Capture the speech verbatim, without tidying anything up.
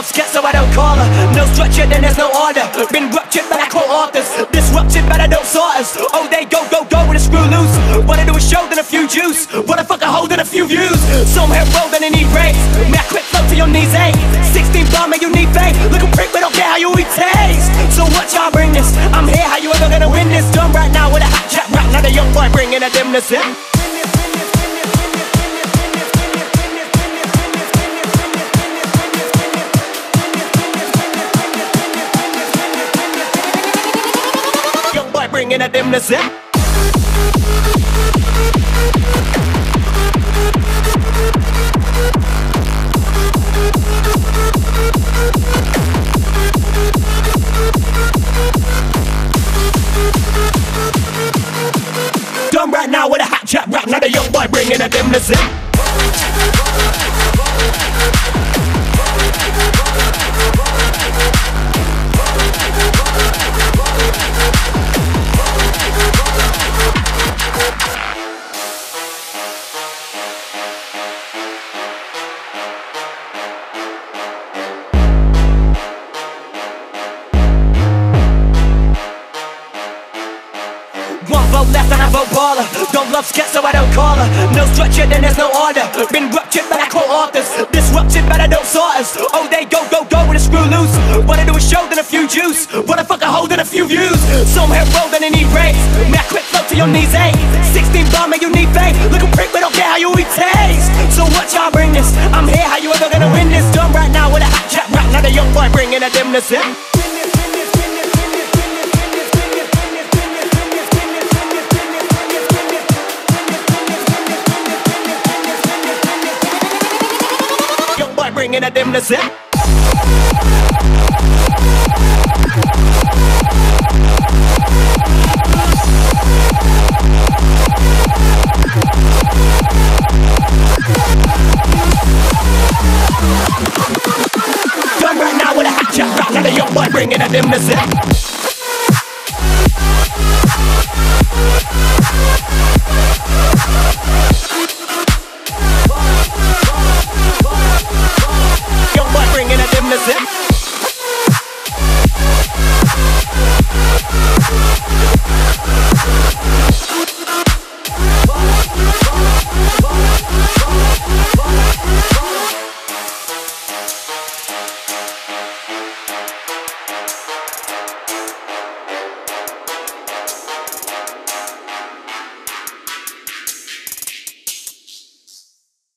loves cat, so I don't call her. No structure, then there's no order. Been ruptured, but I call authors. Disrupted, but I don't sorters. Oh, they go, go, go with a screw loose. Wanna do a show, then a few juice. Wanna fuck a hoe, then a few views. Some hair roll, then they need raise. May I quick flow to your knees, eh? sixteen bar, man, you need faith. Look a prick, we don't care how you eat taste. So what y'all bring this? I'm here, how you ever gonna win this? Done right now with a hot chat rap. Now the young boy bringing a dimness in. Bringing a dimness in. Done right now with a hot chat rap. Now the young boy bringing a dimness in. One vote left and I vote baller. Don't love scat, so I don't call her. No structure, then there's no order. Been ruptured, but I call authors. Disrupted, but I don't sorters. Oh, they go, go, go with a screw loose. Wanna do a show, then a few juice. Wanna fuck a hoe, then a few views. Some hair roll, then they need raise. May I quick flow to your knees, eh? sixteen bar, man, you need faith. Look a prick, we don't care how you eat taste. So what y'all bring this? I'm here, how you ever gonna win this? Done right now with a hot chat rap. Now the young boy bringing a dimness in. Bringing a dimness in. Done right now with a hot chat rap. Now the young boy bringing a dimness in. Bringing a dimness in.